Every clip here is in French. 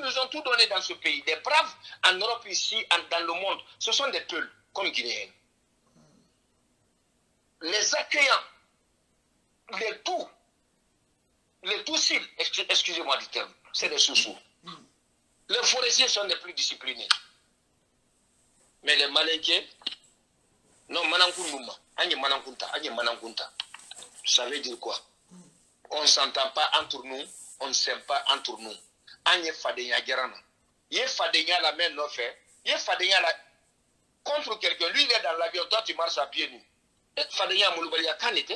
nous ont tout donné dans ce pays. Des braves en Europe ici, dans le monde, ce sont des peuls comme Guinéens. Les accueillants, les tout-cibles, excusez-moi du terme, c'est des sous-sous. Les forestiers sont les plus disciplinés. Mais les malinqués, non, Manankunuma, Manankunta. Ça veut dire quoi? On ne s'entend pas entre nous, on ne s'aime pas entre nous. Anye Fadenya Gerana. Yé Fadenya la main non fait. Yé Fadenya la contre quelqu'un. Lui, il est dans l'avion, toi, tu marches à pied nu. Et Fadenya Mouloubalia Kanete.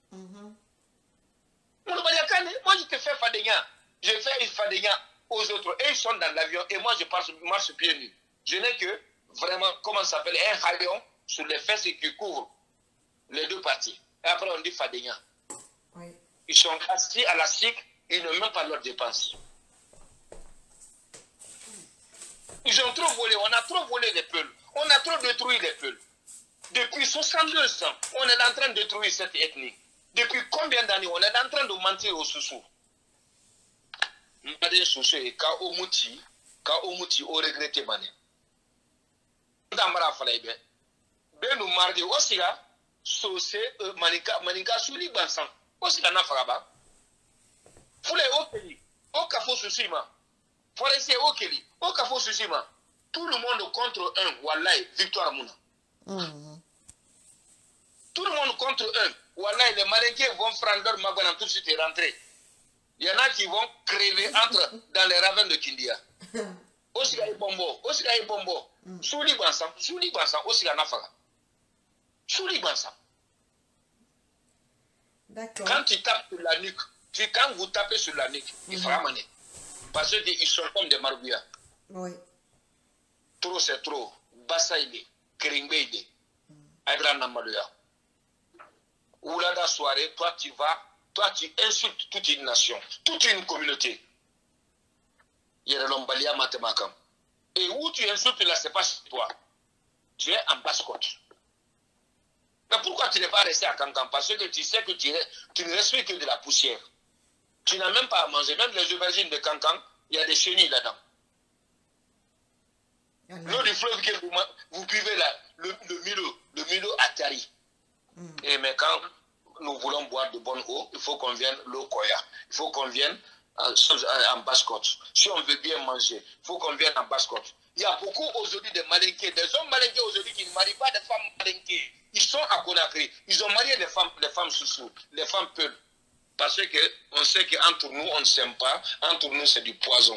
Mouloubalia Kanete, moi, je te fais Fadenya. Je fais Fadenya aux autres. Et ils sont dans l'avion. Et moi, je marche pied nu. Je n'ai que, vraiment, comment ça s'appelle, un haillon sur les fesses qui couvre les deux parties. Et après, on dit Fadenya. Oui. Ils sont assis à la SIC, ils n'ont même pas leurs dépenses. Ils ont trop volé, on a trop volé les peuls. On a trop détruit les peuls. Depuis 62 ans, on est en train de détruire cette ethnie. Depuis combien d'années on est en train de mentir aux sous-sous? Madé sous-sous et ka omuti au regretté mané. Ndamara falaïbe. Benu mardi osiga sosé manika souli bansan. Osiga na faraba. Foulé okeli, okafo susima. Forestier okeli, okafo susima. Tout le monde contre un, wallahi, victoire mouna. Tout le monde contre un. Wallahi, les malinqués vont prendre leur magouane tout de suite et rentrer. Il y en a qui vont crever dans les ravins de Kindia. Osiga et bombo. Souli bansan, osiga na fara. Souli bansan. D'accord. Quand tu tapes sur la nuque, quand vous tapez sur la nuque, il fera maner. Parce qu'ils sont comme des marabouillas. Oui. Trop c'est trop. Bassaïde, Keringbeide, Abraham Namaluya. Oulada soirée, toi tu insultes toute une nation, toute une communauté. Yerelombalia Matemakam. Et où tu insultes là, c'est pas chez toi. Tu es en basse-côte. Mais pourquoi tu n'es pas resté à Kankan? Parce que tu sais que tu ne respectes que de la poussière. Tu n'as même pas à manger. Même les aubergines de Kankan, il y a des chenilles là-dedans. L'eau du fleuve que vous buvez là, le Milo Atari. Et mais quand nous voulons boire de bonne eau, il faut qu'on vienne l'eau Koya. Il faut qu'on vienne en basse-côte. Si on veut bien manger, il faut qu'on vienne en basse-côte. Il y a beaucoup aujourd'hui de malinqués, des hommes malinqués aujourd'hui qui ne marient pas des femmes malinquées. Ils sont à Conakry. Ils ont marié les femmes sous-sous, les femmes peules. Parce qu'on sait qu'entre nous, on ne s'aime pas. Entre nous, c'est du poison.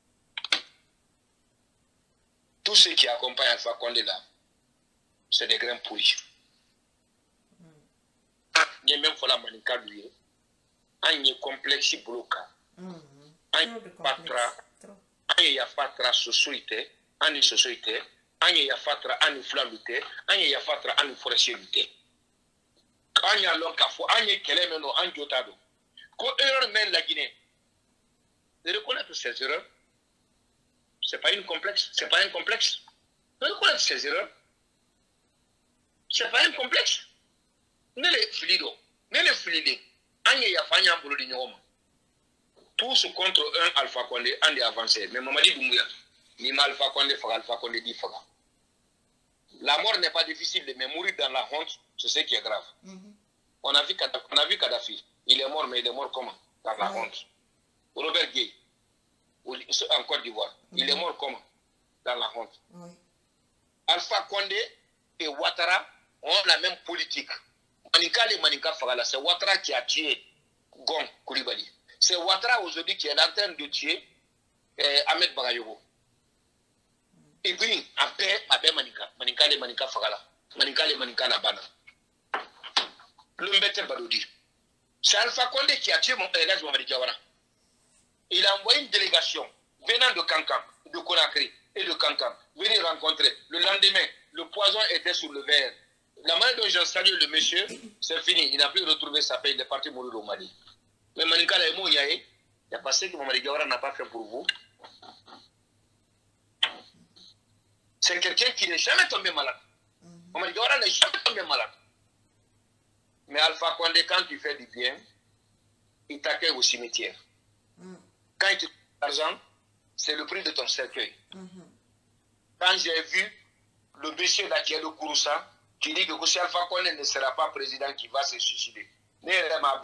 Tout ce qui accompagne Alpha Condé là, c'est des grains pourris. Il y a même la manika lui. Il y a complexe bloca. Il y a fatra société, il y a fatra en flamité, il y a fatra en forestier. Il y a l'oncafo, il y a kelemeno en jotado. Quand erreur mène la Guinée, de reconnaître ces erreurs, c'est pas un complexe. De reconnaître ces erreurs, c'est pas un complexe. Ne les flido, ne les flidé. Il y a fanya boulot de Nyoma. Tous contre un Alpha Condé, un des avancés. Mais Mamadi Doumbouya, ni Alpha Condé, Alpha Condé dit Faga. La mort n'est pas difficile, mais mourir dans la honte, c'est ce qui est grave. On a vu Kadhafi. Il est mort, mais il est mort comment? Dans la honte. Robert Gueye, en Côte d'Ivoire, il est mort comment? Dans la honte. Alpha Condé et Ouattara ont la même politique. Maninka Fagala, c'est Ouattara qui a tué Gong Koulibaly. C'est Ouattara aujourd'hui qui est en train de tuer Ahmed Bagayogo. Et puis, après Maninka Fagala. Maninka Nabana. Le Mbete Badoudi. C'est Alpha Condé qui a tué Elhadji Mamadi Diawara. Il a envoyé une délégation venant de Kankan, de Conakry et de Kankan, venir rencontrer. Le lendemain, le poison était sur le verre. La manière dont j'ai salué le monsieur, c'est fini. Il n'a plus retrouvé sa paix. Il est parti mourir au Mali. Mais Maninka Laïmou Yaé, il y a passé que Mamadi Diawara n'a pas fait pour vous. C'est quelqu'un qui n'est jamais tombé malade. Mamadi Diawara n'est jamais tombé malade. Mais Alpha Condé, quand tu fais du bien, il t'accueille au cimetière. Quand il te donne l'argent, c'est le prix de ton cercueil. Quand j'ai vu le monsieur là qui est le Kouroussa, qui dit que si Alpha Condé ne sera pas président, qui va se suicider. Lui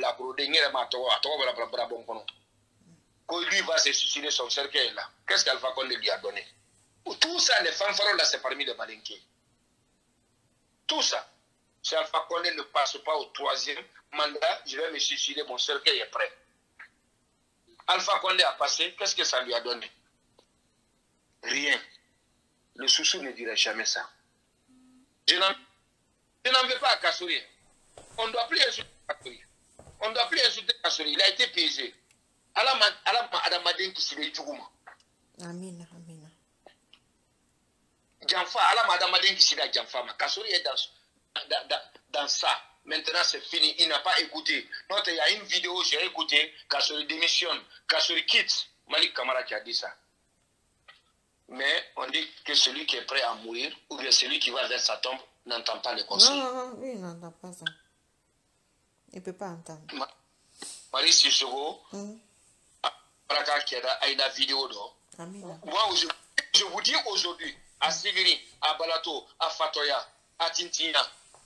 va se suicider son cercueil là. Qu'est-ce qu'Alpha Condé lui a donné? Tout ça, les fanfarons là, c'est parmi les malinqués. Tout ça. Si Alpha Condé ne passe pas au 3e mandat, je vais me suicider, mon cercueil est prêt. Alpha Condé a passé, qu'est-ce que ça lui a donné? Rien. Le Soussou ne dirait jamais ça. Je n'en veux pas à Kassouri. On ne doit plus insulter Kassouri. On ne doit plus insulter Kassouri. Il a été piégé. Adamadin qui s'est dit Amina, Amina. Djanfa, Adamadin qui s'est dit Djanfa. Kassouri est dans ça. Maintenant, c'est fini. Il n'a pas écouté. Il y a une vidéo, j'ai écouté. Kassouri démissionne. Kassouri quitte. Malik Kamara qui a dit ça. Mais on dit que celui qui est prêt à mourir, ou bien celui qui va vers sa tombe, n'entend pas les conseils. Non, lui, il n'entend pas ça. Il ne peut pas entendre. Marie Sissoko, Baraka Kieda, a une vidéo d'or. Moi, je vous dis aujourd'hui, à Sigiri, à Balato, à Fatoya, à Tintina,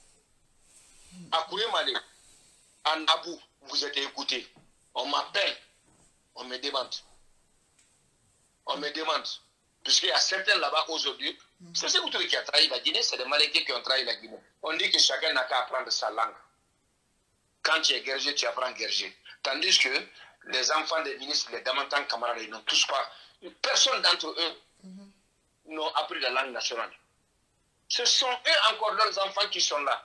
à Koulemale, à Nabou, vous êtes écoutés. On m'appelle, on me demande. On me demande. Puisqu'il y a certains là-bas aujourd'hui, c'est ce qui a trahi la Guinée, c'est des Malinqués qui ont trahi la Guinée. On dit que chacun n'a qu'à apprendre sa langue. Quand tu es guerrier, tu apprends guerrier. Tandis que les enfants des ministres, les Damantan camarades, ils n'ont tous pas, personne d'entre eux n'ont appris la langue nationale. Ce sont eux encore leurs enfants qui sont là.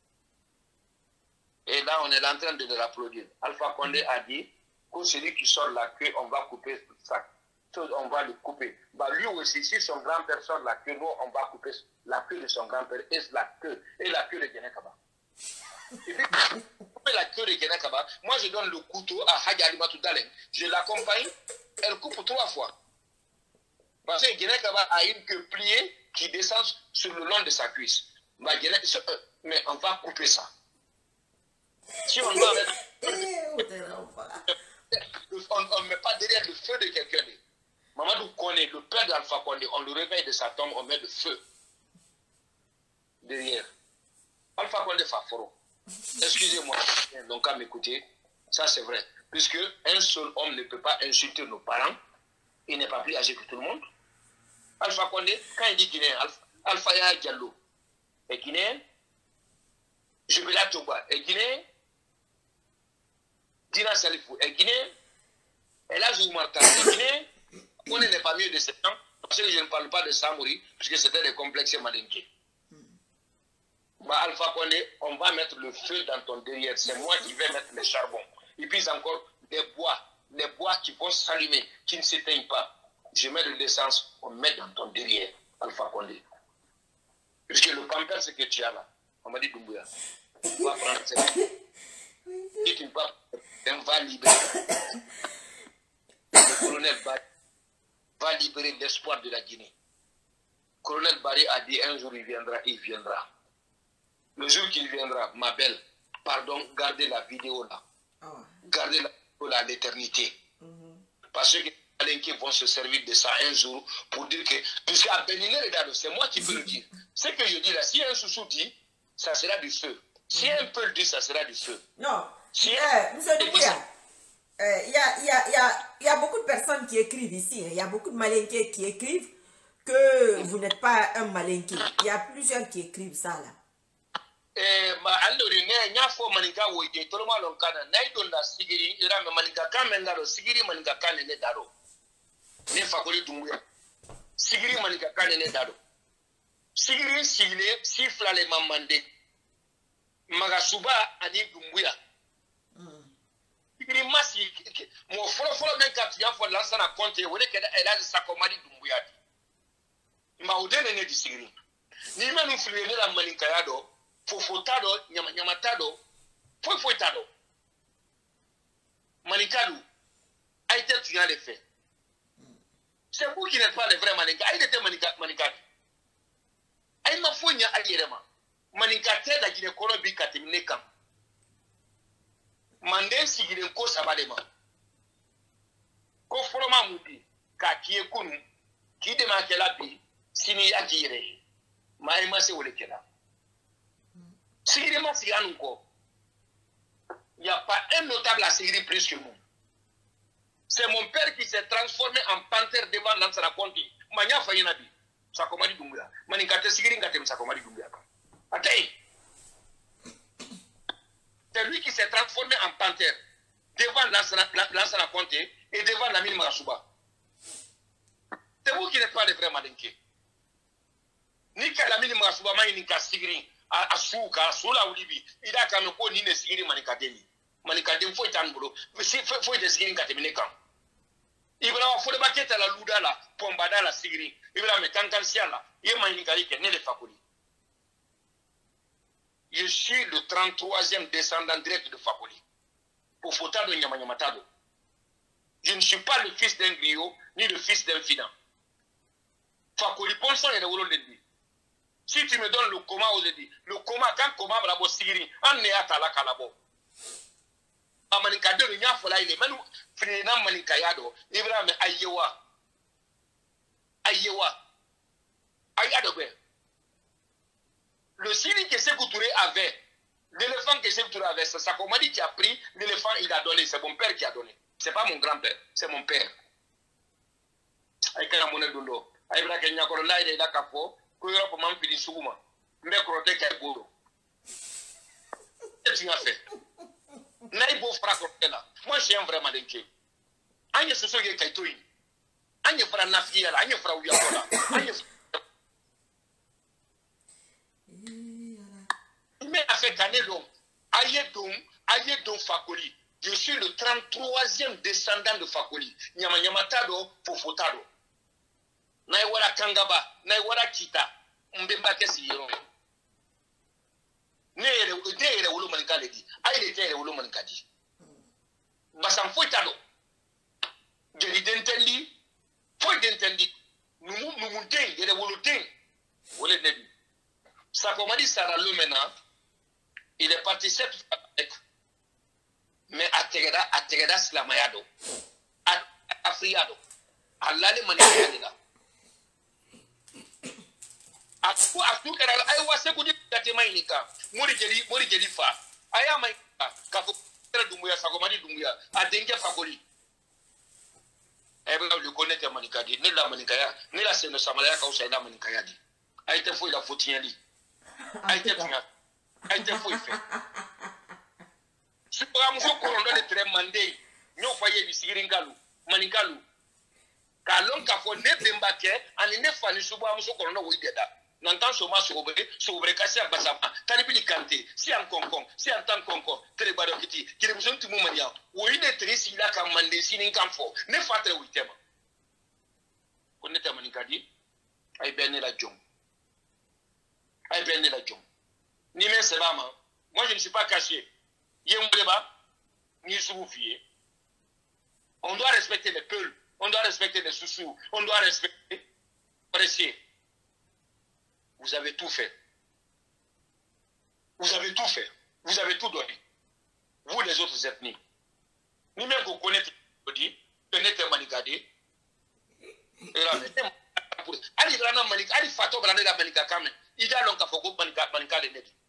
Et là, on est en train de l'applaudir. Alpha Condé a dit que celui qui sort la queue, on va couper ça. On va le couper. Bah, lui aussi, si son grand-père sort la queue, nous, on va couper la queue de son grand-père et la queue de Guinée-Kaba. La queue de Guinée-Kaba, moi, je donne le couteau à Hadja Alimatou Daleng. Je l'accompagne, elle coupe 3 fois. Parce que Guinée-Kaba a une queue pliée qui descend sur le long de sa cuisse. Bah, mais on va couper ça. Si on va mettre... on ne met pas derrière le feu de quelqu'un. Mamadou Koné, le père d'Alpha Condé, on le réveille de sa tombe, on met le feu derrière. Alpha Condé Faforo. Excusez-moi, donc à m'écouter, ça c'est vrai. Puisque un seul homme ne peut pas insulter nos parents, il n'est pas plus âgé que tout le monde. Alpha Condé, quand il dit Guinéen, Alpha Ya Diallo est Guinéen, Jubila Toba est Guinéen, Dina Salifou est Guinéen, Elazou Martin est Guinéen. On n'est pas mieux de 7 ans, parce que je ne parle pas de Samori, puisque c'était des complexes malinqués. Bah, Alpha Condé, on va mettre le feu dans ton derrière. C'est moi qui vais mettre le charbon. Et puis encore, les bois qui vont s'allumer, qui ne s'éteignent pas. Je mets de l'essence, on met dans ton derrière, Alpha Condé. Puisque le pampers, ce que tu as là, on m'a dit Doumbouya, on va prendre ça. Si tu ne vas pas, on va libérer. Le colonel Barry va libérer l'espoir de la Guinée. Le colonel Barry a dit un jour il viendra, il viendra. Le jour qu'il viendra, ma belle, pardon, gardez la vidéo là. Gardez la vidéo là à l'éternité. Parce que les Malinqués vont se servir de ça un jour pour dire que, puisque à Béniner et Dado, c'est moi qui peux le dire. Ce que je dis là, si un Soussou dit, ça sera du feu. Si un peut le dire, ça sera du feu. Non. Si Monsieur Doumbouya, il y a beaucoup de personnes qui écrivent ici. Il y a beaucoup de Malinqués qui écrivent que vous n'êtes pas un Malinqué. Il y a plusieurs qui écrivent ça là. Alors, il y a fo maninga woyé tout le monde l'encadre. Naïdon da sigiri, il a maninga kamendaro sigiri maninga kanene daro. Ne fakoli Doumbouya. Sigiri maninga kanene daro. Sigiri sigile si flale mamande. Magasuba ani Doumbouya. Sigiri masi mo folo men kat ya fo lansa na compte wole keda elage sakomadi Doumbouya. Ma odene ne di sigiri. Ni menu flele la maninga yado. Fofotado, nyamatado, foitado. Manikadou a été tué les faits. C'est vous qui n'êtes pas les vrais Maninka. Il était Manikadou. Il m'a fouillé à l'Irema. Manikate la Guinée-Colombie katimine kam. Mandé si Guinée-Co sabalema. Ko foloma mouti. ka kiye kunu ki de ma kela bi sini ya kire ma ma se wole kela sigiri ma siganu ko il n'y a pas un notable à Sigiri plus que nous. C'est mon père qui s'est transformé en panthère devant Lansana Conti. Mania Fayinabi. Sakomadi Dunga. Manikate Sigiri Ngatem Sakomadi Dunga. Attends. C'est lui qui s'est transformé en panthère devant Lansana Conti et devant Lamine Marasuba. C'est vous qui n'êtes pas les vrais Madenke. Nika Lamine Marasuba, Manika Sigiri. Asuka sola ulibi ida kame ko ni ne sigiri manikadeni foi tanbulo foi de sigiri ngatemine kan ibra wa fode baketa la luda la pombada la sigiri ibra me kankan siala ye manikali ke ne le fakoli. Je suis le 33e descendant direct de Fakoli pour Fotado Nyamanyamatado. Je ne suis pas le fils d'un griot ni le fils d'un fidan. Fakoli ponson et de wolo lendi. Si tu me donnes le coma aujourd'hui, le coma, quand coma bravo sigiri, on est à la calabo. Amanikado, il y a fola, il est manu, frina manikayado, Ibrahim Ayewa. Ayado. Le Syrie que Sékou Touré avait, l'éléphant que Sékou Touré avait, c'est Sakomadi qui a pris, l'éléphant il a donné, c'est mon père qui a donné. C'est pas mon grand-père, c'est mon père. Aïkana Mone Dundo, Aïbra Kenya Korola, il est là, Kapo. Pour Europe, man fini souma. Mais croté qu'elle gouro. Qu'est-ce que tu as fait? Naïbo fracoté là. Moi, je suis un vrai malinqué. Agne ce soir, il y a Kaitoui. Agne fra Nafia là. Agne fra Ouyakola. Mais a fait caner l'homme. Aïe donc Fakoli. Je suis le 33e descendant de Fakoli. Nyamanyamatado, Fofotado. Naïwara Kangaba, Naïwara Kita, Mbemba Kessiro. Nere Wolo Manikadi, Aïe Wolo Manikadi. Basam Foitado. Geri Dentendi, Foy Dentendi, nous montons, il y a Wolo Ting. Wole Nebi. Sakomadi Sarah Lumena, il est parti 7 fois avec. Mais Ategeda Slamayado, Afriado, Alale Manikadi là. Aku kara ai wase kudi kate mai nika mori jeli fa aya mai ka ko dumbuya Sakomadi dumbuya adenke Fakoli ebe le connaître manika di ne la manika ya ne la seno samala ya ka usaida manika ya di ai te foi la fotinya di ai te foi fe supra mu ko rondo de tre mande nyo fa ye bisigiri ngalu manikalu ka lon ka fo ne bemba ke ani ne fani suba mu ko rondo wo ideda n'entend seulement sobre casser à Bassama, Tanibili Kanté, si en concon, si en tant concon, Télébarokiti, qui est besoin de tout le monde, ou une étrice, il a qu'à mander, si n'est qu'un faux, ne fâte le huitième. Connaissez Manikadi, aïe béné la jom. Aïe béné la jom. Ni même c'est maman. Moi je ne suis pas caché. Yémou débat, ni soufié. On doit respecter les peuls, on doit respecter les sous-sous, on doit respecter, apprécier. Vous avez tout fait. Vous avez tout fait. Vous avez tout donné. Vous les autres ethnies. Nous-mêmes vous connaissez Manikadi. Ali Brana Manika, Ali Fato Brana la Manika Kame. Il a l'onka Foko Manika le Nedi.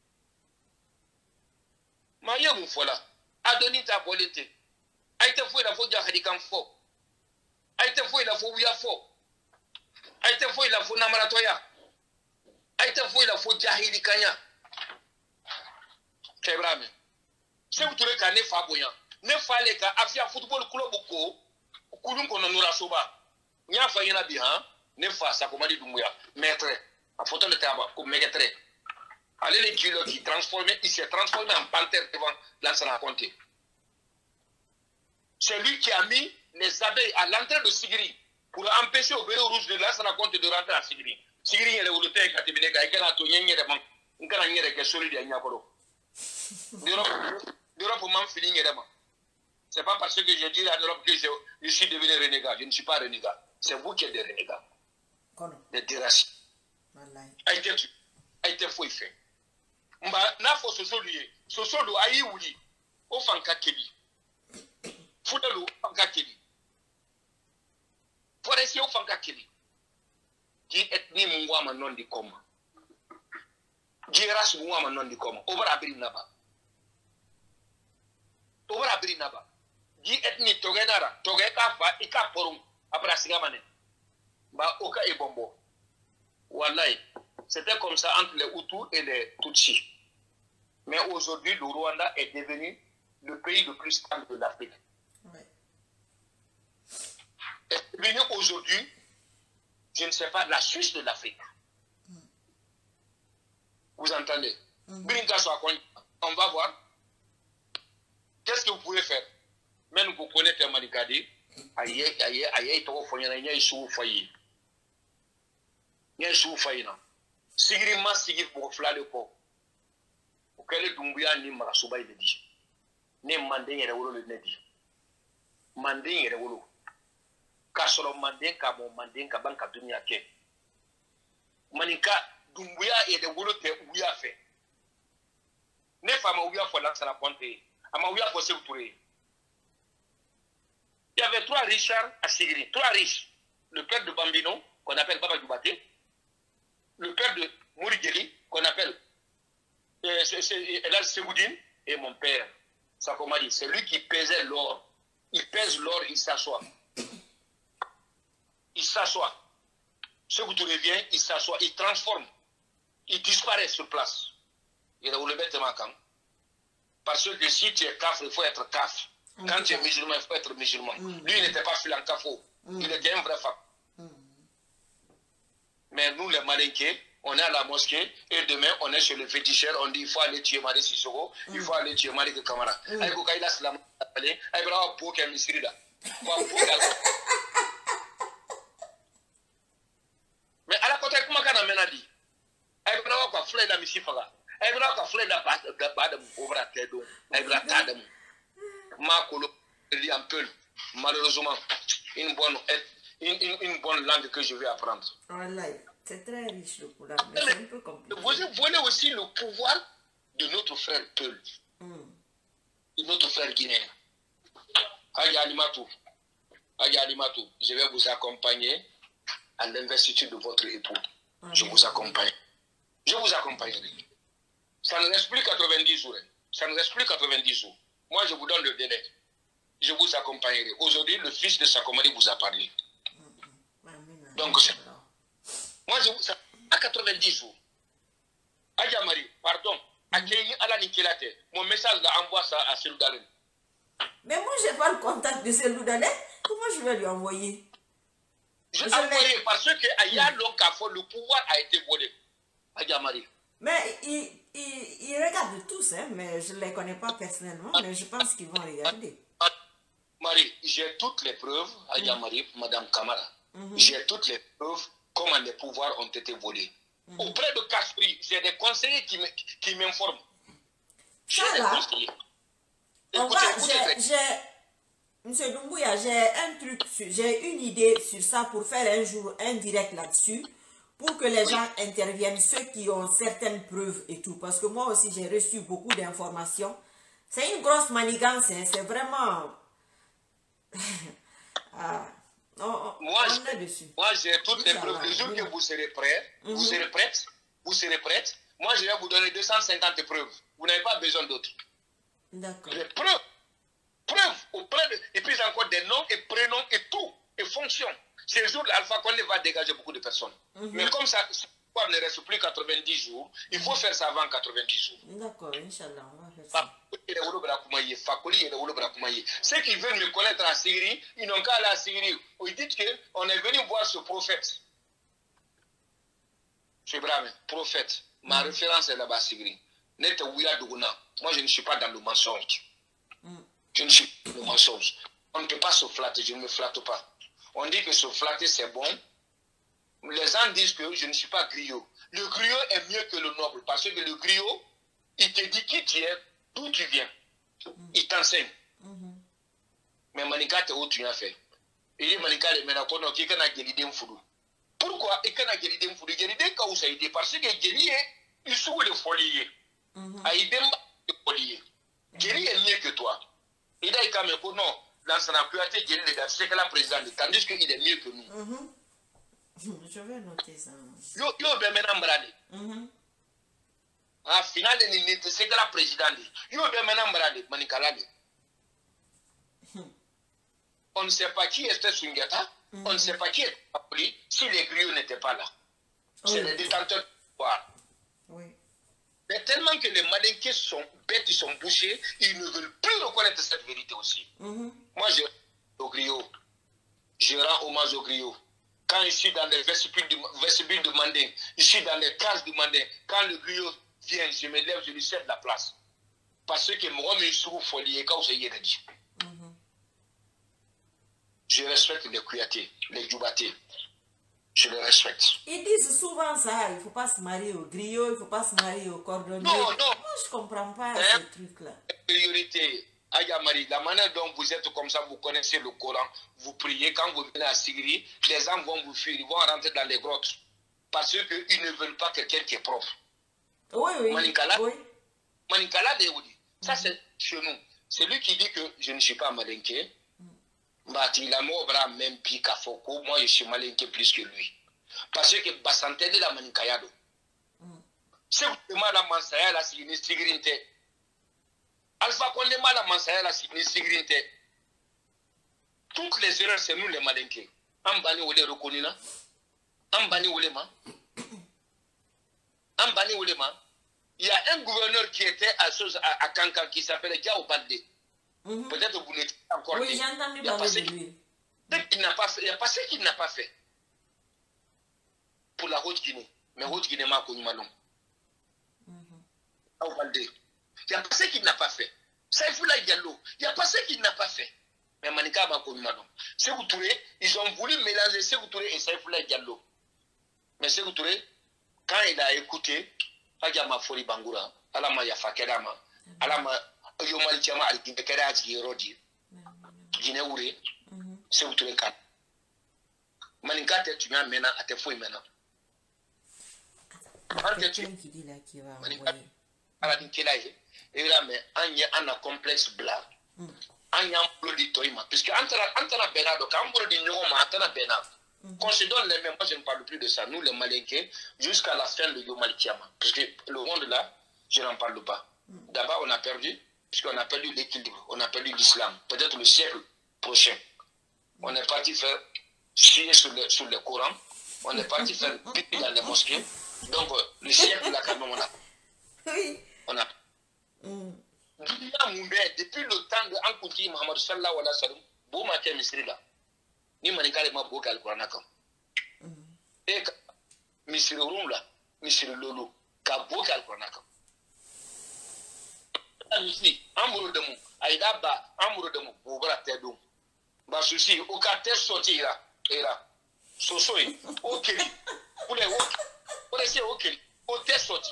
Maïa Moufola. Adonita Bolete. Aïte fouille la faux Jahadikan faux. Aïte fouille la faux Ouya faux. Aïte fouille la faux Namaratoya. Aïte fouille la faux Jahidi Kanya. Kebrame. C'est vous trouvez qu'à Nefa Boyan. Nefa Leka, Afia Football Club Oko, Kulun Kononura Soba. Nya fa yena bi han Nefa Sakomadi Doumbouya. Maître. A photo de tabac comme maître. Allez les kilos qui transformé, il s'est transformé en panthère devant Lansana Conté. C'est lui qui a mis les abeilles à l'entrée de Sigiri pour empêcher au Bélo Rouge de Lansana Conté de rentrer à Sigiri. Sigiri est le Woloté et Katibineka et Kana Tonyen Yereman. Nkana Nyere qui est solide à Nyakoro. L'Europe m'a fini Yereman. C'est pas parce que je dis à l'Europe que je suis devenu renégat. Je ne suis pas renégat. C'est vous qui êtes des renégats. Des déraciés. A été fouillé fait. Mba na fo sosolu ayi wuli o fanka keli fudelu fanka keli forestier ou fanka kili. Qui ethnie mungwama non di koma. Qui race mungwama non di koma. Obara abri naba. Obara abri naba. Qui ethnie togedara. Togeka fa ika porum. Après sigamane. Ba oka e bombo. Wallahi. C'était comme ça entre les Hutus et les Tutsis. Mais aujourd'hui, le Rwanda est devenu le pays le plus stable de l'Afrique. Ouais. Est devenu aujourd'hui, je ne sais pas, la Suisse de l'Afrique. Vous entendez? On va voir. Qu'est-ce que vous pouvez faire? Même vous connaissez Manikadi. Aïe, aïe, aïe, Sigiri ma sigiri pour flale ko. O kele dumbuya ni marasuba ile di. Ne mande yere wolo le nedi. Mande yere wolo. Ka soro mande ka mo mande ka banka dunia ke. Manika dumbuya yere wolo te uya fe. Ne fama uya fo la sala ponte. Ama uya fo se touré. Il y avait 3 Richard à Sigiri, 3 riches. Le père de Bambino qu'on appelle Baba Dubaté. Le père de Mourigeli, qu'on appelle Elal Segoudine, et mon père, Sakomadi, c'est lui qui pesait l'or. Il pèse l'or, il s'assoit. Il s'assoit. Ce que tu reviens, il s'assoit, il transforme. Il disparaît sur place. Il a le bête manquant. Parce que si tu es kaf, il faut être kaf. Quand tu es musulman, il faut être musulman. Lui, il n'était pas filant kafo. Il était un vrai femme. Mais nous, les malinqués, on est à la mosquée et demain, on est chez le féticheur. On dit il faut aller tuer Marie Sissoko, il faut aller tuer Marie Kamara. Mais à la côté, comment on a menadi? Il faut avoir fleur de Missifaga. Il faut avoir fleur de Badam, Obratedo, Ebratadam. Makolo, un peu, malheureusement, une bonne langue que je vais apprendre. Voilà, c'est très riche le pouvoir, mais c'est un peu compliqué. Vous voyez aussi le pouvoir de notre frère Peul, de notre frère guinéen. Aya Alimatou, je vais vous accompagner à l'investiture de votre époux. Je vous accompagne. Je vous accompagnerai. Ça ne reste plus 90 jours. Ça ne reste plus 90 jours. Moi, je vous donne le délai. Je vous accompagnerai. Aujourd'hui, le fils de Sakomari vous a parlé. Donc, moi, je vous à 90 jours. Aja Marie, pardon. Mon message envoie ça à Seloudalé. Mais moi, je n'ai pas le contact de Seloudalé. Comment je vais lui envoyer? Je l'ai envoyé parce que Aya Lokafo, le pouvoir a été volé. Aja Marie. Mais ils regardent tous, hein, mais je ne les connais pas personnellement, mais je pense qu'ils vont regarder. Marie, j'ai toutes les preuves, Aja Marie, Madame Kamara. J'ai toutes les preuves comment les pouvoirs ont été volés. Auprès de Kasperi, j'ai des conseillers qui m'informent. Ça là, Monsieur Doumbouya, j'ai un truc, j'ai une idée sur ça pour faire un jour un direct là-dessus, pour que les gens interviennent, ceux qui ont certaines preuves et tout. Parce que moi aussi, j'ai reçu beaucoup d'informations. C'est une grosse manigance, hein, c'est vraiment... Moi, j'ai toutes les preuves. Le jour que vous serez prêts, vous serez prêtes, moi, je vais vous donner 250 preuves. Vous n'avez pas besoin d'autres. D'accord. Les preuves. Et puis encore des noms et prénoms et tout, et fonctions. Ces jours-là, Alpha Condé va dégager beaucoup de personnes. Mais comme ça ne reste plus 90 jours, il faut faire ça avant 90 jours. D'accord, Inch'Allah, on va faire ça. Ceux qui veulent me connaître à Syrie, ils n'ont qu'à aller à Syrie. Ils disent qu'on est venu voir ce prophète. C'est brave, prophète. Ma référence est là-bas à Syrie. Moi, je ne suis pas dans le mensonge. Je ne suis pas dans le mensonge. On ne peut pas se flatter, je ne me flatte pas. On dit que se flatter, c'est bon. Les gens disent que je ne suis pas griot. Le griot est mieux que le noble. Parce que le griot, il te dit qui tu es, d'où tu viens. Il t'enseigne. Mais Manika, tu es où tu as fait. Il dit Manika, il m'a dit qu'il y a un foudou. Pourquoi il y a un foudou? Il y a un foudou. Parce que Géli est, il souffre de folie. Il est de folie. Géli est mieux que toi. Il dit non, Lansana Kouyaté, c'est que la présidente, tandis qu'il est mieux que nous. Je vais noter ça. Yo, ben maintenant, brade. En finale, c'est que la présidente. Yo, ben maintenant, brade, Manikalade. On ne sait pas qui était Sungeta, on ne sait pas qui était Apoli si les griots n'étaient pas là. C'est les détenteurs du pouvoir. Oui. Mais tellement que les Malinqués sont bêtes, ils sont bouchés, ils ne veulent plus reconnaître cette vérité aussi. Moi, je rends hommage aux griots. Quand je suis dans les vestibules de Manding, je suis dans les cases de Manding, quand le griot vient, je me lève, je lui cède la place. Parce que moi, je suis folie et quand je dit. Je respecte les Kouyaté, les Djoubaté. Je les respecte. Ils disent souvent ça, il ne faut pas se marier au griot, il ne faut pas se marier au cordonnier. Non. Moi, je ne comprends pas ces trucs-là. Priorité, Aya Marie, la manière dont vous êtes comme ça, vous connaissez le Coran, vous priez, quand vous venez à Sigri, les gens vont vous fuir, ils vont rentrer dans les grottes. Parce qu'ils ne veulent pas quelqu'un qui est propre. Oui. Maninkala, ça c'est chez nous. C'est lui qui dit que je ne suis pas malinqué. Il a même pique à Foko, moi je suis malinqué plus que lui. Parce que Bassante de la Maninkayado. C'est vraiment la Mansaya, la Sigrinte. Alpha Condé, la Mansaya, la Sigrinte. Toutes les erreurs, c'est nous les malinqués. Ambani ou les Rokonina. Ambani ou les ma. Ambani ou les ma. Il y a un gouverneur qui était à Kankan qui s'appelle Diao Baldé. Peut-être vous n'êtes pas encore. Oui, j'ai entendu parler de lui. Il n'y a pas ce qu'il n'a pas fait pour la Haute-Guinée. Mais Haute-Guinée m'a connu Malon. Il n'y a pas ce qu'il n'a pas fait. Saïfoula Diallo, il n'y a pas ce qu'il n'a pas fait. Mais Manika m'a connu Malon. Sékou Touré, ils ont voulu mélanger Sékou Touré et Saïfoula Diallo. Mais Sékou Touré, quand il a écouté, Agama Fori Bangoura, Alama Yafakedama, Alama Yomal Tiama Al-Gibekera Rodi, Guinée Ouré, Sékou Touré Kat. Manika te tu m'as maintenant à te fouiller maintenant. Quelqu'un qui dit là qui va envoyer. À la Nikélaïe, et là, mais un complexe blanc. Un yambo de Toima. Puisque Antana Benado, Cambro de Nyoma, Antana Benado. Qu'on se donne les mêmes, moi je ne parle plus de ça, nous les Malinqués, jusqu'à la fin de Yomalikiama. Parce que le monde là, je n'en parle pas. D'abord, on a perdu, puisqu'on a perdu l'équilibre, on a perdu l'islam. Peut-être le siècle prochain. On est parti faire chier sur le Coran, on est parti faire pipi dans les mosquées. Donc, le siècle là, quand même, on a. Oui. On a. Depuis le temps de Ankouti Mohamed Sallallahu alayhi wa sallam, Bouma Ké Misri là, ni Manikale ma Boka al Quranakam. Et Misri Roum là, Misri Lolo, Ka Boka al Quranakam. Ici, Amour de Mou, Aïda Ba, Amour de Mou, Bogra Tedou. Bah, ceci, au cas de sortir là, Sosoi, ok, pour les autres, pour les ok, au test sorti.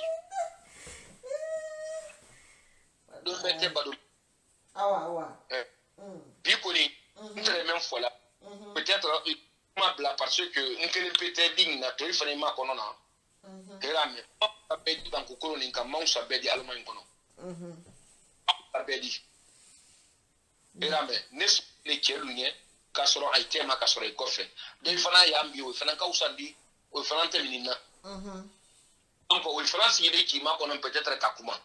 Bicoli, très même fois là. Peut-être parce que nous ne peut-être digne na toi il fallait ma konona. Kerame, pas bedi dans kokolo ninka mansa bedi allemand kono. Pas bedi. Kerame, nes les kelunie kasoro aitema kasoro kofe. De fana yambi o fana ka usandi o fana terminina. Donc o France il est qui ma kono peut-être kakuma.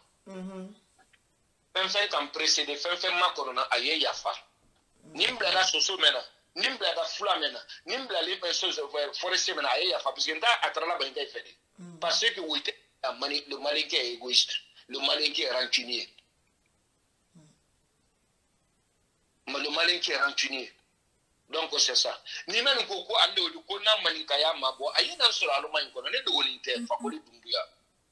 Fɛn kan précédé fɛn ma kɔnɔna a ye yafa ni n bilala soso mɛn na ni n bilala fula mɛn na ni n bilalen forestier mɛn na a ye yafa parce que n t'a a taara la baɲuka fɛ de parce que o tɛ le malinqué est égoïste le malinqué est rancunier le malinqué est rancunier donc c'est ça ni mɛn ko ko ale olu ko n'a maninkaya ma bɔ a ye na sɔrɔ alima in kɔnɔ ne dogolen tɛ Fakoli Doumbouya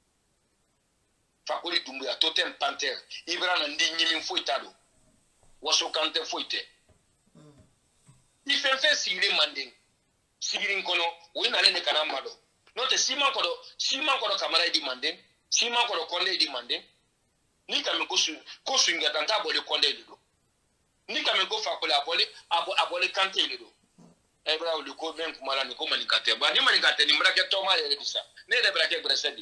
Fakoli Doumbouya, Totem Panther, Ibrahim Ndi Nyimi Foitado, Waso Kante Foite. Il fait Sigri Manding, Sigri Kono, Winale de Kanamado. Note Simon Kodo Kamara demanding, Simon Kodo Konde demanding, Nika Kosu Ngatanta Bole Konde Lido. Nika Meko Fakoli Abole Kante Lido. Ebra ou le co même Kumala Niko Manikate. But you Manikate, ni Mraka Toma Edisa. Ne de Brake Bresedi.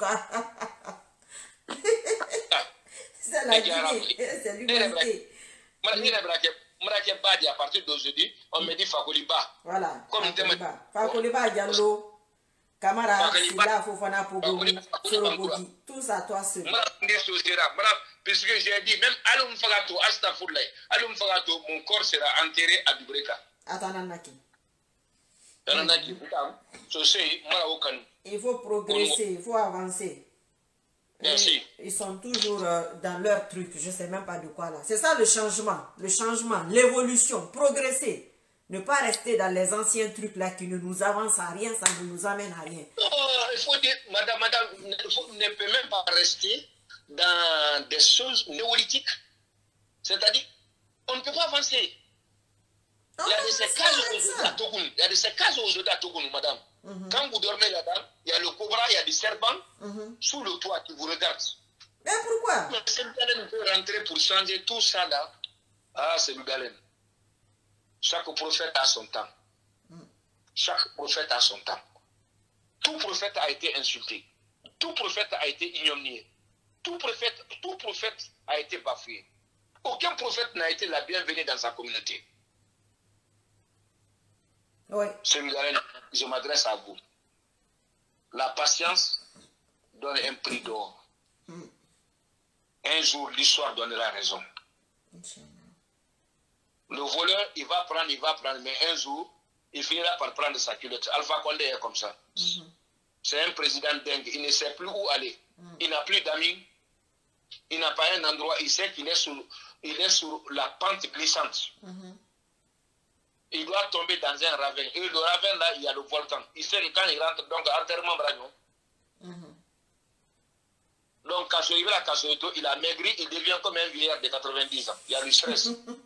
C'est la Guinée, c'est l'humanité. À partir d'aujourd'hui, on me dit Fakoliba. Voilà. Fakoliba Diallo, Camara, Silla, Fofana, Pogomi, Sorobodi, tout ça, toi seul. Puisque j'ai dit, même Alum Fagato, Astafoulay, Alum Fagato, mon corps sera enterré à Dubreka. Attends, il faut progresser, il faut avancer. Merci. Ils sont toujours dans leur truc, je ne sais même pas de quoi là. C'est ça le changement, l'évolution, progresser. Ne pas rester dans les anciens trucs là qui ne nous avancent à rien, ça ne nous amène à rien. Il faut dire, madame, ne peut même pas rester dans des choses néolithiques. C'est-à-dire, on ne peut pas avancer. Il y a de ces cases aujourd'hui à Togoun. Il y a de ces cases aujourd'hui à Togoun, madame. Quand vous dormez là-dedans, il y a le cobra, il y a des serpents sous le toit qui vous regardent. Mais pourquoi? Mais c'est le Galen peut rentrer pour changer tout ça là. Ah, c'est le Galen. Chaque prophète a son temps. Chaque prophète a son temps. Tout prophète a été insulté. Tout prophète a été ignominé. Tout prophète a été bafoué. Aucun prophète n'a été la bienvenue dans sa communauté. Oui. Celui-là, je m'adresse à vous. La patience donne un prix d'or. Un jour, l'histoire donnera raison. Le voleur, il va prendre, mais un jour, il finira par prendre sa culotte. Alpha Condé est comme ça. C'est un président dingue. Il ne sait plus où aller. Il n'a plus d'amis. Il n'a pas un endroit. Il sait qu'il est sur la pente glissante. Il doit tomber dans un ravin. Et le ravin là, il y a le volcan. Il sait que quand il rentre, donc enterrement bragnon. Donc quand il arrive à Kassoyeto, il a maigri, il devient comme un vieillard de 90 ans. Il y a du stress.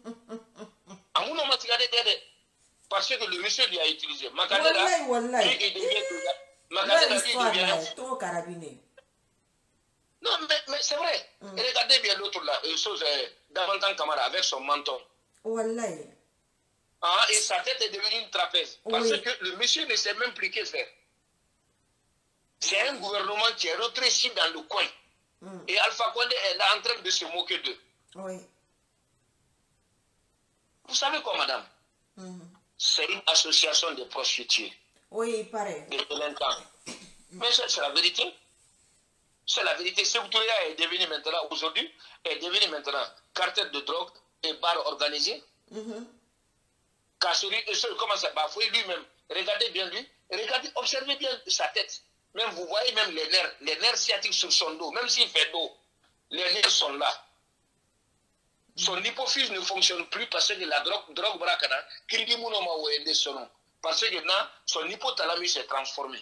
Parce que le monsieur lui a utilisé. Makadera, lui, il devient trop carabiné. Non, mais c'est vrai. Regardez bien l'autre là, Davantan Kamara avec son menton. Wallahi. Ah, et sa tête est devenue une trapèze. Parce que le monsieur ne sait même plus que faire. C'est un gouvernement qui est rétréci dans le coin. Et Alpha Condé est là en train de se moquer d'eux. Oui. Vous savez quoi, madame? C'est une association de prostituées. Oui, il paraît. De délinquants. Mais c'est la vérité. C'est la vérité. Sebutouria est devenu maintenant, aujourd'hui, est devenu maintenant cartel de drogue et bar organisé. Kassouri, comment ça bafouille lui-même. Regardez bien lui. Regardez, observez bien sa tête. Même vous voyez même les nerfs sciatiques sur son dos. Même s'il fait dos, les nerfs sont là. Son hypophyse ne fonctionne plus parce que la drogue bracana, parce que là, son hypothalamus est transformé.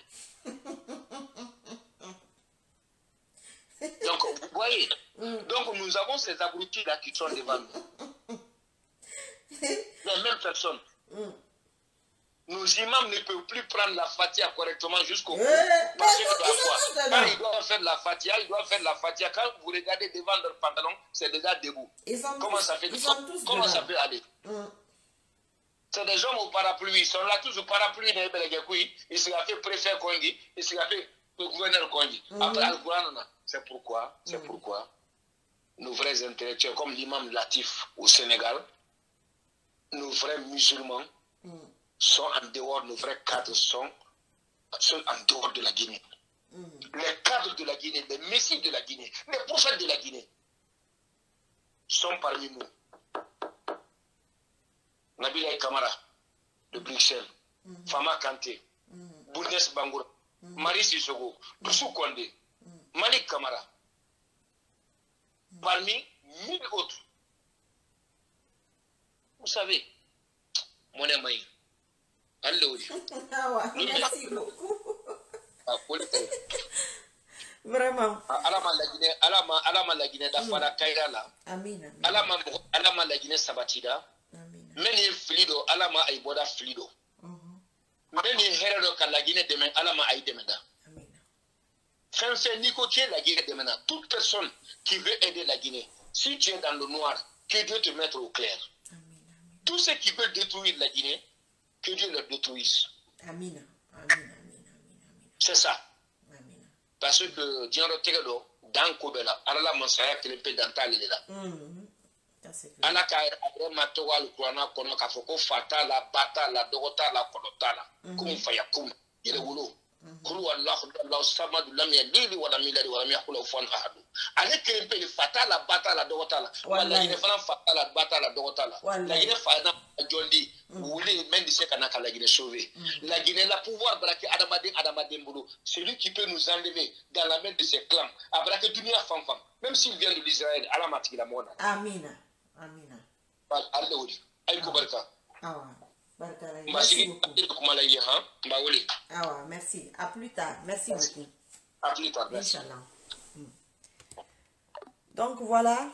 Donc, vous voyez, donc nous avons ces abrutis-là qui sont devant nous. Les mêmes personnes. Nos imams ne peuvent plus prendre la fatia correctement jusqu'au bout. Parce que quand ils doivent faire la fatia, Quand vous regardez devant leur pantalon, c'est déjà debout. Comment ça peut aller? C'est des hommes au parapluie. Ils sont là tous au parapluie. Ils se fait préfet Kongi. Ils se fait gouverneur Kongi. Après Al-Qur'an, c'est pourquoi nos vrais intellectuels, comme l'imam Latif au Sénégal, nos vrais musulmans, sont en dehors, nos vrais cadres sont en dehors de la Guinée. Les cadres de la Guinée, les messies de la Guinée, les prophètes de la Guinée sont parmi nous. Nabila Kamara de Bruxelles, Fama Kanté, Bounès Bangoura, Marie Sissoko, Doussou Kondé, Malik Kamara, parmi 1000 autres. Vous savez, mon ami, merci beaucoup. Vraiment. Alama la Guinée d'Afara Kairala. Amin. Alama la Guinée Sabatida. Meni Flido, Alama Aiboda Flido. Meni Herero la Guinée demain, Alama Aïdemeda. Fin Nico qui est la Guinée demain. Toute personne qui veut aider la Guinée, si tu es dans le noir, que Dieu te mette au clair. Tous ceux qui veulent détruire la Guinée, que Dieu le détruise. Amin. C'est ça. Parce que Dieu Tegado, dans Kobela, Arala Mansaya, qui est dans ta là. c'est clair. Ala ka matowa lukwana kono ka foko fata la bata la dogota la kolota la kum fayakum yele wulo kulu wallahu samad lam yalid wa lam yulad wa lam yakul lahu kufuwan ahad ale kempe le fata la bata la dogota la wala ine fana fata la bata la dogota la la ine fana jondi wuli men dise kana kala gine sauver la Guinée la pouvoir braki Adamadem Boulou, c'est lui qui peut nous enlever dans la main de ses clans abrake dunia fam même s'il vient de l'Israël ala matiki la mona amina Alléluia. Barka. Barka. Merci beaucoup. Merci. À plus tard. Merci beaucoup. À plus tard. Merci. Inch'Allah. Donc voilà.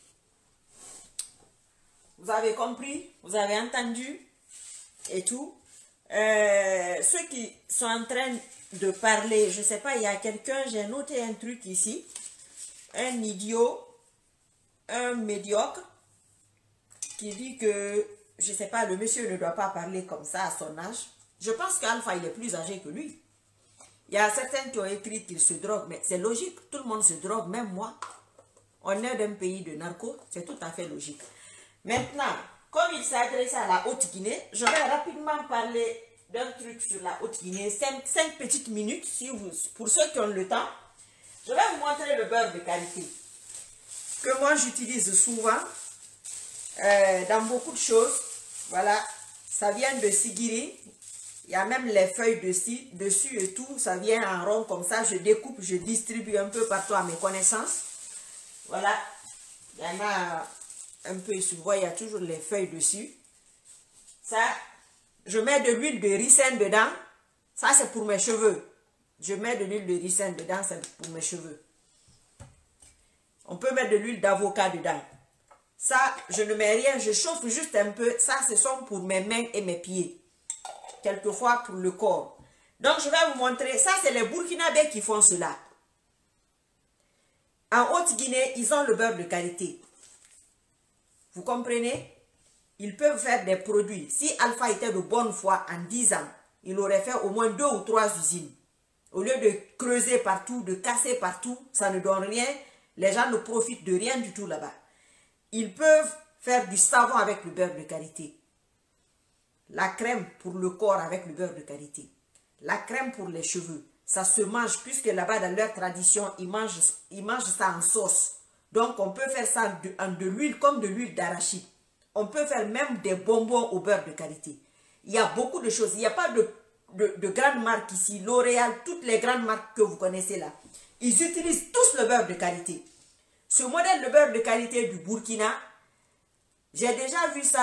Vous avez compris, vous avez entendu et tout. Ceux qui sont en train de parler, je ne sais pas, il y a quelqu'un, j'ai noté un truc ici. Un idiot, un médiocre, qui dit que, je ne sais pas, le monsieur ne doit pas parler comme ça à son âge. Je pense qu'Alpha, il est plus âgé que lui. Il y a certains qui ont écrit qu'il se drogue, mais c'est logique, tout le monde se drogue, même moi. On est d'un pays de narcos, c'est tout à fait logique. Maintenant, comme il s'est adressé à la Haute-Guinée, je vais rapidement parler d'un truc sur la Haute-Guinée, 5 petites minutes, pour ceux qui ont le temps. Je vais vous montrer le beurre de qualité, que moi j'utilise souvent. Dans beaucoup de choses, voilà, ça vient de Sigiri, il y a même les feuilles dessus et tout, ça vient en rond comme ça, je découpe, je distribue un peu partout à mes connaissances, voilà, il y en a un peu ici, vous voyez, il y a toujours les feuilles dessus, ça, je mets de l'huile de ricin dedans, ça c'est pour mes cheveux, je mets de l'huile de ricin dedans, c'est pour mes cheveux, on peut mettre de l'huile d'avocat dedans. Ça, je ne mets rien, je chauffe juste un peu. Ça, ce sont pour mes mains et mes pieds. Quelquefois pour le corps. Donc, je vais vous montrer. Ça, c'est les Burkinabés qui font cela. En Haute-Guinée, ils ont le beurre de qualité. Vous comprenez? Ils peuvent faire des produits. Si Alpha était de bonne foi, en 10 ans, il aurait fait au moins 2 ou 3 usines. Au lieu de creuser partout, de casser partout, ça ne donne rien. Les gens ne profitent de rien du tout là-bas. Ils peuvent faire du savon avec le beurre de qualité. La crème pour le corps avec le beurre de qualité. La crème pour les cheveux. Ça se mange puisque là-bas dans leur tradition, ils mangent ça en sauce. Donc on peut faire ça en de l'huile comme de l'huile d'arachide. On peut faire même des bonbons au beurre de qualité. Il y a beaucoup de choses. Il n'y a pas de grandes marques ici. L'Oréal, toutes les grandes marques que vous connaissez là. Ils utilisent tous le beurre de qualité. Ce modèle de beurre de qualité du Burkina, j'ai déjà vu ça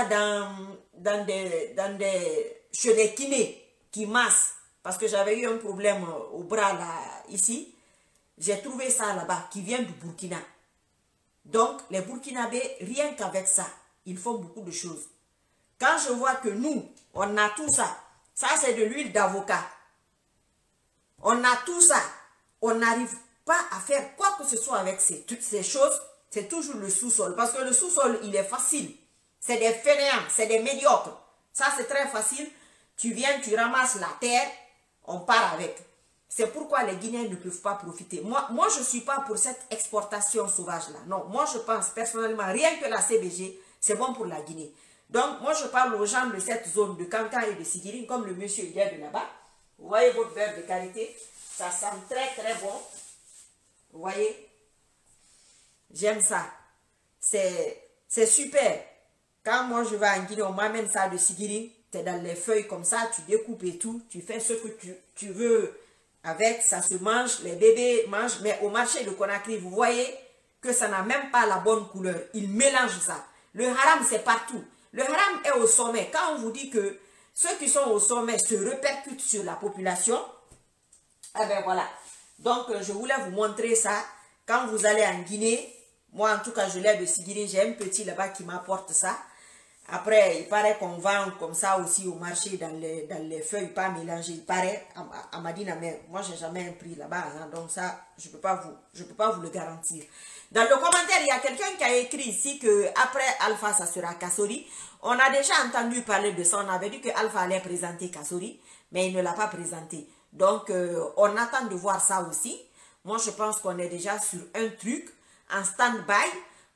chez les kinés qui massent. Parce que j'avais eu un problème au bras là, ici. J'ai trouvé ça là-bas, qui vient du Burkina. Donc, les Burkinabés, rien qu'avec ça, ils font beaucoup de choses. Quand je vois que nous, on a tout ça, ça c'est de l'huile d'avocat. On a tout ça, on n'arrive pas à faire quoi que ce soit avec toutes ces choses, c'est toujours le sous-sol. Parce que le sous-sol, il est facile. C'est des fainéants, c'est des médiocres. Ça, c'est très facile. Tu viens, tu ramasses la terre, on part avec. C'est pourquoi les Guinéens ne peuvent pas profiter. Moi je ne suis pas pour cette exportation sauvage-là. Non, moi, je pense personnellement, rien que la CBG, c'est bon pour la Guinée. Donc, moi, je parle aux gens de cette zone de Kankan et de Sigiri, comme le monsieur il est de là-bas. Vous voyez votre beurre de qualité. Ça sent très, très bon. Vous voyez, j'aime ça. C'est super. Quand moi je vais en Guinée, on m'amène ça de Sigiri. Tu es dans les feuilles comme ça, tu découpes et tout. Tu fais ce que tu veux avec. Ça se mange, les bébés mangent. Mais au marché de Conakry, vous voyez que ça n'a même pas la bonne couleur. Ils mélangent ça. Le haram, c'est partout. Le haram est au sommet. Quand on vous dit que ceux qui sont au sommet se répercutent sur la population, eh bien voilà. Donc, je voulais vous montrer ça. Quand vous allez en Guinée, moi en tout cas, je l'ai de Sigiri, j'ai un petit là-bas qui m'apporte ça. Après, il paraît qu'on vend comme ça aussi au marché dans les feuilles, pas mélangées. Il paraît à Madina, mais moi, je n'ai jamais un prix là-bas. Hein, donc ça, je ne peux pas vous le garantir. Dans le commentaire, il y a quelqu'un qui a écrit ici qu'après Alpha, ça sera Kassori. On a déjà entendu parler de ça. On avait dit que Alpha allait présenter Kassori, mais il ne l'a pas présenté. Donc, on attend de voir ça aussi. Moi, je pense qu'on est déjà sur un truc, en stand-by,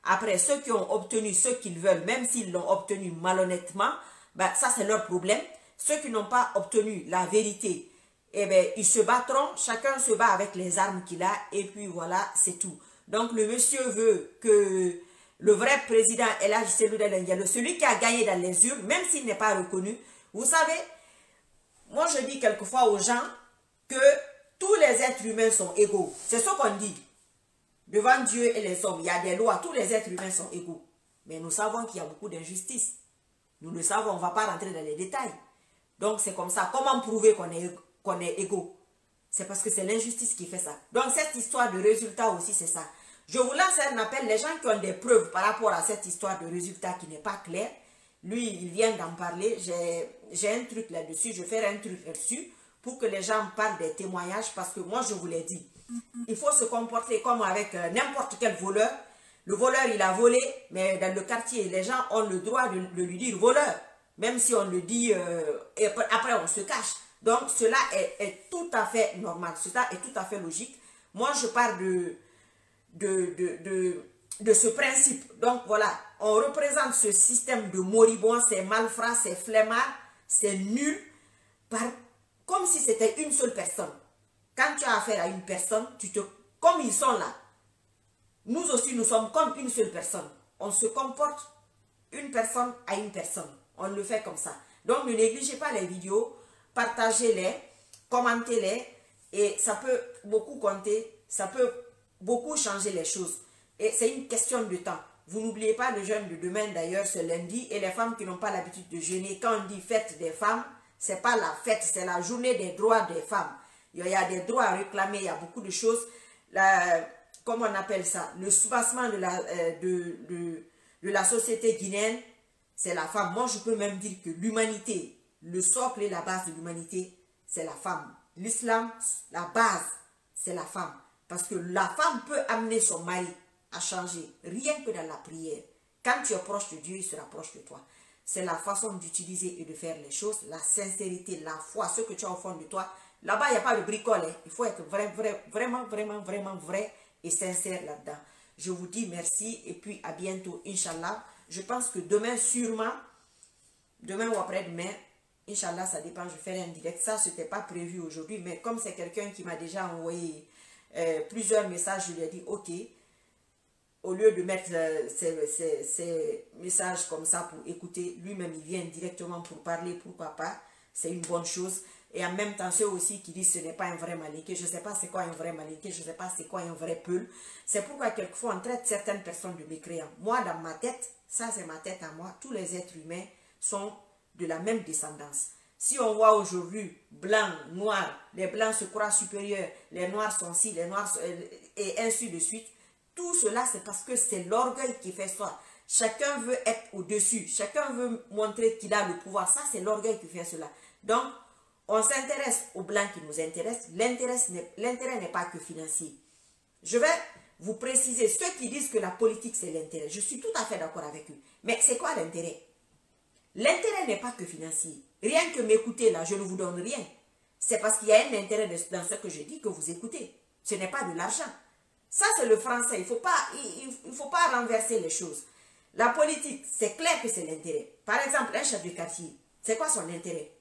Après, ceux qui ont obtenu ce qu'ils veulent, même s'ils l'ont obtenu malhonnêtement, ben, ça c'est leur problème. Ceux qui n'ont pas obtenu la vérité, eh ben, ils se battront, chacun se bat avec les armes qu'il a, et puis voilà, c'est tout. Donc le monsieur veut que le vrai président Elhadji Cellou Dalein Diallo, celui qui a gagné dans les urnes, même s'il n'est pas reconnu, vous savez, moi je dis quelquefois aux gens que tous les êtres humains sont égaux. C'est ce qu'on dit. Devant Dieu et les hommes, il y a des lois, tous les êtres humains sont égaux. Mais nous savons qu'il y a beaucoup d'injustice. Nous le savons, on ne va pas rentrer dans les détails. Donc c'est comme ça. Comment prouver qu'on est égaux? C'est parce que c'est l'injustice qui fait ça. Donc cette histoire de résultat aussi, c'est ça. Je vous lance un appel, les gens qui ont des preuves par rapport à cette histoire de résultat qui n'est pas claire. Lui, il vient d'en parler. J'ai un truc là-dessus, je vais faire un truc là-dessus pour que les gens parlent des témoignages parce que moi, je vous l'ai dit. Il faut se comporter comme avec n'importe quel voleur. Le voleur, il a volé, mais dans le quartier, les gens ont le droit de lui dire voleur. Même si on le dit, et après on se cache. Donc cela est tout à fait normal, cela est tout à fait logique. Moi je parle de ce principe. Donc voilà, on représente ce système de moribonds, c'est malfrats, c'est flemmards, c'est nul, comme si c'était une seule personne. Quand tu as affaire à une personne, comme ils sont là, nous aussi nous sommes comme une seule personne. On se comporte une personne à une personne. On le fait comme ça. Donc ne négligez pas les vidéos, partagez-les, commentez-les et ça peut beaucoup compter, ça peut beaucoup changer les choses. Et c'est une question de temps. Vous n'oubliez pas le jeûne de demain d'ailleurs, c'est lundi, et les femmes qui n'ont pas l'habitude de jeûner, quand on dit fête des femmes, c'est pas la fête, c'est la journée des droits des femmes. Il y a des droits à réclamer, il y a beaucoup de choses. Comment on appelle ça? Le soubassement de la société guinéenne, c'est la femme. Moi, je peux même dire que l'humanité, le socle et la base de l'humanité, c'est la femme. L'islam, la base, c'est la femme. Parce que la femme peut amener son mari à changer, rien que dans la prière. Quand tu es proche de Dieu, il se rapproche de toi. C'est la façon d'utiliser et de faire les choses, la sincérité, la foi, ce que tu as au fond de toi. Là-bas, il n'y a pas de bricole. Hein. Il faut être vraiment vrai et sincère là-dedans. Je vous dis merci et puis à bientôt, Inch'Allah. Je pense que demain, sûrement, demain ou après-demain, Inch'Allah, ça dépend, je ferai un direct. Ça, ce n'était pas prévu aujourd'hui, mais comme c'est quelqu'un qui m'a déjà envoyé plusieurs messages, je lui ai dit, ok, au lieu de mettre ces messages comme ça pour écouter, lui-même, il vient directement pour parler, pourquoi pas, c'est une bonne chose. Et en même temps, ceux aussi qui disent ce n'est pas un vrai malinqué, je ne sais pas c'est quoi un vrai malinqué, je ne sais pas c'est quoi un vrai peul. C'est pourquoi quelquefois on traite certaines personnes de mécréants. Moi, dans ma tête, ça c'est ma tête à moi, tous les êtres humains sont de la même descendance. Si on voit aujourd'hui blanc, noir, les blancs se croient supérieurs, les noirs sont ci, les noirs et ainsi de suite, tout cela c'est parce que c'est l'orgueil qui fait ça. Chacun veut être au-dessus, chacun veut montrer qu'il a le pouvoir, ça c'est l'orgueil qui fait cela. Donc, on s'intéresse aux blancs qui nous intéressent. L'intérêt n'est pas que financier. Je vais vous préciser, ceux qui disent que la politique c'est l'intérêt, je suis tout à fait d'accord avec eux. Mais c'est quoi l'intérêt? L'intérêt n'est pas que financier. Rien que m'écouter là, je ne vous donne rien. C'est parce qu'il y a un intérêt dans ce que je dis que vous écoutez. Ce n'est pas de l'argent. Ça c'est le français, il ne faut pas renverser les choses. La politique, c'est clair que c'est l'intérêt. Par exemple, un chef de quartier, c'est quoi son intérêt?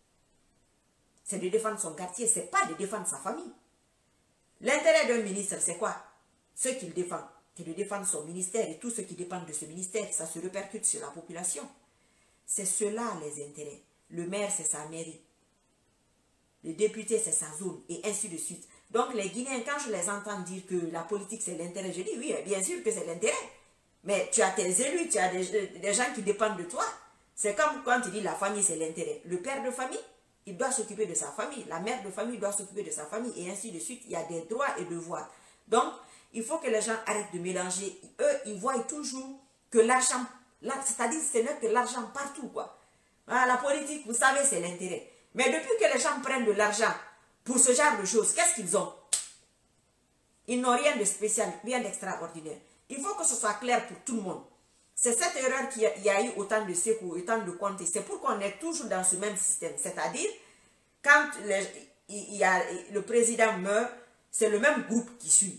C'est de défendre son quartier, ce n'est pas de défendre sa famille. L'intérêt d'un ministre, c'est quoi? Ce qu'il défend, c'est de défendre son ministère et tout ce qui dépend de ce ministère, ça se répercute sur la population. C'est cela les intérêts. Le maire, c'est sa mairie. Le député, c'est sa zone, et ainsi de suite. Donc les Guinéens, quand je les entends dire que la politique, c'est l'intérêt, je dis oui, bien sûr que c'est l'intérêt. Mais tu as tes élus, tu as des gens qui dépendent de toi. C'est comme quand tu dis la famille, c'est l'intérêt. Le père de famille, il doit s'occuper de sa famille. La mère de famille doit s'occuper de sa famille. Et ainsi de suite. Il y a des droits et devoirs. Donc, il faut que les gens arrêtent de mélanger. Eux, ils voient toujours que l'argent, c'est-à-dire ce n'est que l'argent partout, quoi. La politique, vous savez, c'est l'intérêt. Mais depuis que les gens prennent de l'argent pour ce genre de choses, qu'est-ce qu'ils ont? Ils n'ont rien de spécial, rien d'extraordinaire. Il faut que ce soit clair pour tout le monde. C'est cette erreur qu'il y a eu autant de Sékou, autant de Conté. C'est pour qu'on est toujours dans ce même système. C'est-à-dire, quand le président meurt, c'est le même groupe qui suit.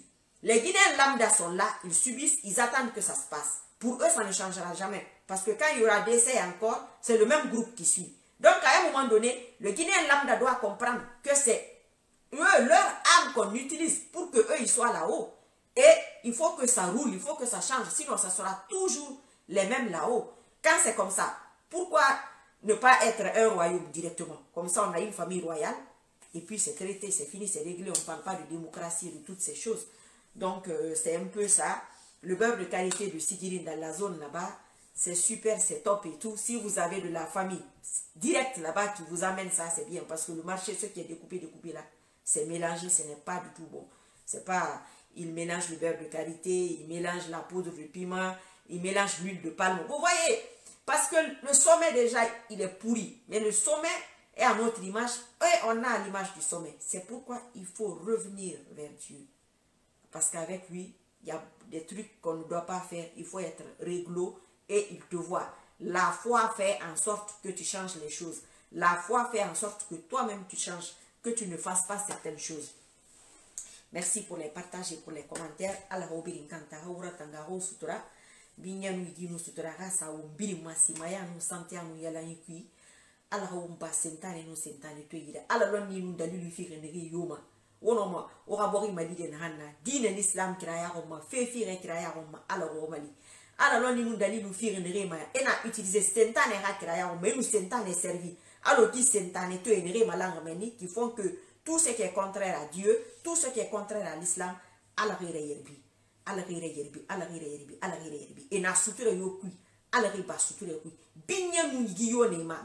Les Guinéens lambda sont là, ils subissent, ils attendent que ça se passe. Pour eux, ça ne changera jamais. Parce que quand il y aura décès encore, c'est le même groupe qui suit. Donc, à un moment donné, le Guinéen lambda doit comprendre que c'est eux, leur âme qu'on utilise pour qu'eux, ils soient là-haut. Et il faut que ça roule, il faut que ça change. Sinon, ça sera toujours les mêmes là-haut. Quand c'est comme ça, pourquoi ne pas être un royaume directement? Comme ça, on a une famille royale. Et puis, c'est traité, c'est fini, c'est réglé. On ne parle pas de démocratie, de toutes ces choses. Donc, c'est un peu ça. Le beurre de qualité de Sidirine dans la zone là-bas, c'est super, c'est top et tout. Si vous avez de la famille directe là-bas qui vous amène ça, c'est bien. Parce que le marché, ce qui est découpé là, c'est mélangé, ce n'est pas du tout bon. C'est pas, il mélange le beurre de qualité, il mélange la poudre de piment, il mélange l'huile de palme. Vous voyez, parce que le sommet déjà, il est pourri. Mais le sommet est à notre image et on a l'image du sommet. C'est pourquoi il faut revenir vers Dieu. Parce qu'avec lui, il y a des trucs qu'on ne doit pas faire. Il faut être réglo et il te voit. La foi fait en sorte que tu changes les choses. La foi fait en sorte que toi-même tu changes, que tu ne fasses pas certaines choses. Merci pour les partages et pour les commentaires. Allah obirinkanta haura tangaro sutura. Binyanu iginu sutura rasa umbiri masimaya nu santia nu yala yikui. Allah umba sentane nu sentane to yida. Allah lonni nu dalilu fi renegi yoma. Wonoma ora bori mali den hanna. Dine l'islam kiraya roma. Fefi re kiraya roma. Allah romali. Allah lonni nu dalilu fi renegi ma. Ena utiliser sentane ha kiraya roma. Enu sentane servi. Alors qui sentane to enere malanga meni qui font que tout ce qui est contraire à Dieu, tout ce qui est contraire à l'islam, Allah yerbi. Allah yerbi. Allah yerbi. Allah yerbi. Et na suture yokui. Allah ba suture yokui. Binya mungi yonema.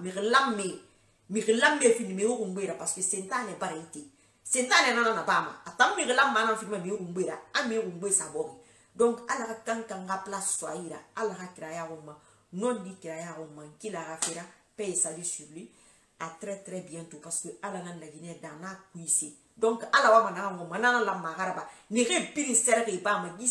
Mirlamme fini me urumbera parce que sentane barité. Sentane nana bama. Atam mirlamme manan fini me urumbera. Ame urumbe sabori. Donc Allah kankanga place soira. Allah kraya roma. Non dit kraya roma. Qui la rafera. Paye salut sur lui. À très bientôt parce que Allah nan la Guinée dans la cuisse. Donc Allah wa manana la magaraba. Ni repiri serre ba ma gi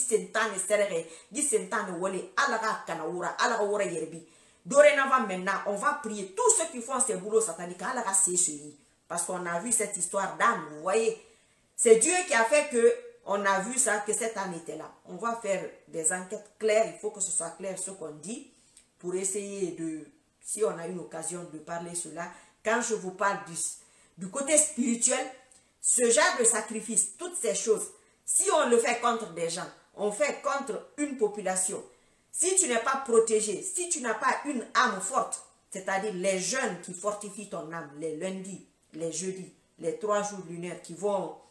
sentane wole Allah ka kanawura Allah wora yerbi. Dorénavant maintenant, on va prier tous ceux qui font ces boulots sataniques. Allah ka sécher. Parce qu'on a vu cette histoire d'âme, vous voyez. C'est Dieu qui a fait que on a vu ça, que cette âme était là. On va faire des enquêtes claires, il faut que ce soit clair ce qu'on dit pour essayer de, si on a une occasion de parler cela. Quand je vous parle du côté spirituel, ce genre de sacrifice, toutes ces choses, si on le fait contre des gens, on fait contre une population. Si tu n'es pas protégé, si tu n'as pas une âme forte, c'est-à-dire les jeûnes qui fortifient ton âme, les lundis, les jeudis, les 3 jours lunaires qui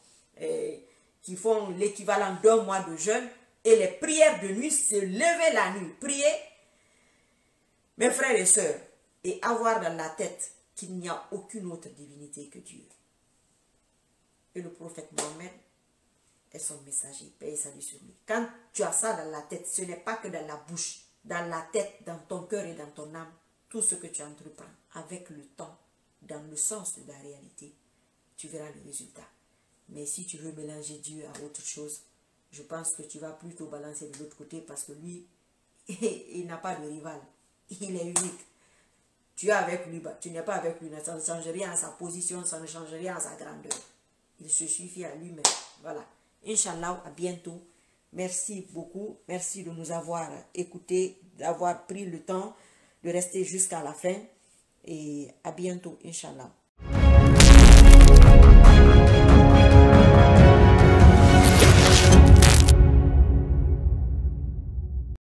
font l'équivalent d'1 mois de jeûne, et les prières de nuit, se lever la nuit, prier, mes frères et sœurs, et avoir dans la tête qu'il n'y a aucune autre divinité que Dieu. Et le prophète Mohammed est son messager, paix et salut sur lui. Quand tu as ça dans la tête, ce n'est pas que dans la bouche, dans la tête, dans ton cœur et dans ton âme, tout ce que tu entreprends avec le temps, dans le sens de la réalité, tu verras le résultat. Mais si tu veux mélanger Dieu à autre chose, je pense que tu vas plutôt balancer de l'autre côté parce que lui, il n'a pas de rival. Il est unique. Tu es avec lui, tu n'es pas avec lui, ça ne change rien à sa position, ça ne change rien à sa grandeur. Il se suffit à lui-même. Voilà. Inch'Allah, à bientôt. Merci beaucoup. Merci de nous avoir écoutés, d'avoir pris le temps de rester jusqu'à la fin. Et à bientôt, Inch'Allah.